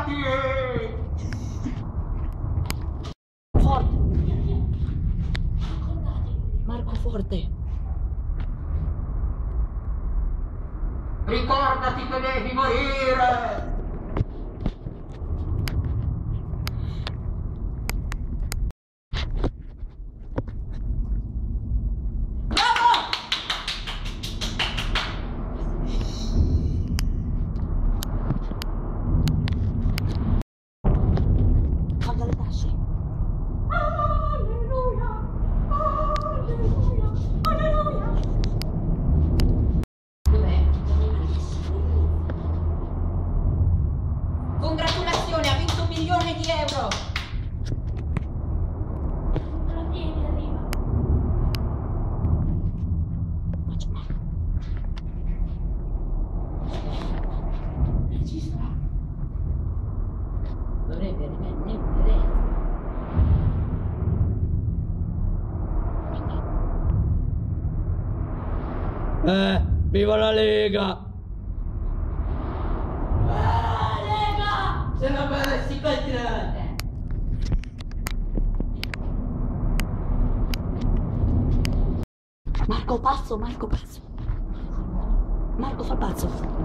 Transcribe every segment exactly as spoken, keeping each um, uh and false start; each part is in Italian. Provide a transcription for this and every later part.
Forte. Marco forte. Ricordati che devi morire! Paga le tasse. Alleluia! Alleluia! Alleluia! Dov'è? Congratulazioni, ha vinto un milione di euro! La vieni, arriva. Faccio male. Registra. Dovrebbe rimanere. Eh, viva la Lega! Ah, Lega! Se non me la si controlla! Marco passo, Marco passo. Marco fa il pazzo.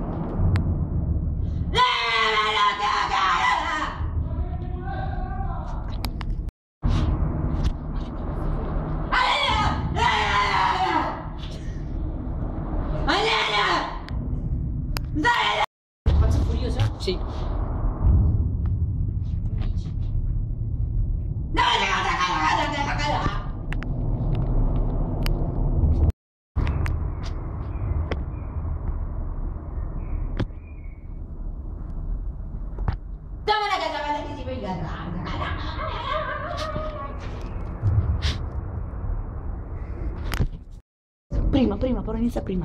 Pazzo furioso? Sì. Dammi una casa che si vede. Prima, prima, però inizia prima.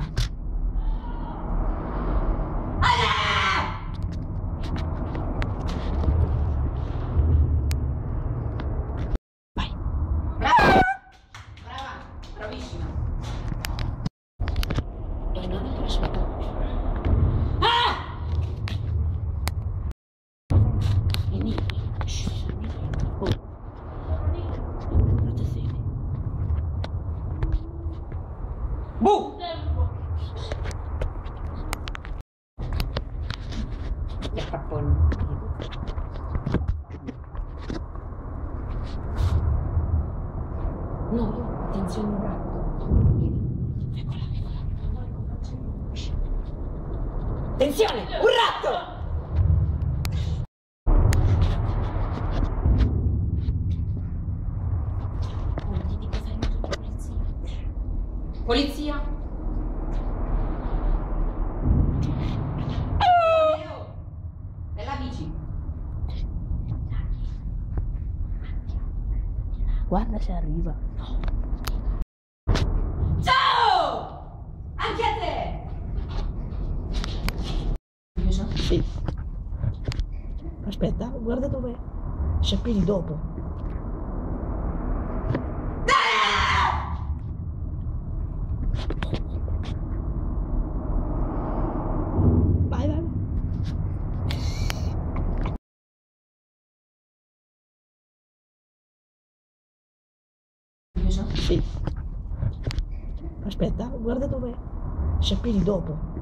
Vai. Brava! Brava, bravissima. E non è aspetta. Ah! Vieni. Oh. Guardate se. Bu! Che cappone. No, io, attenzione un gatto. Vedi? Eccola, eccola. Attenzione, un ratto! Oh, ti dico, fai una polizia. Polizia? Nella bici. Guarda se arriva. Ciao! Anche a te! Chiuso? Sì. Aspetta, guarda dov'è. Sciappini dopo. Vai, vai. Chiuso? Sì. Aspetta, guarda dov'è. Sciappini dopo.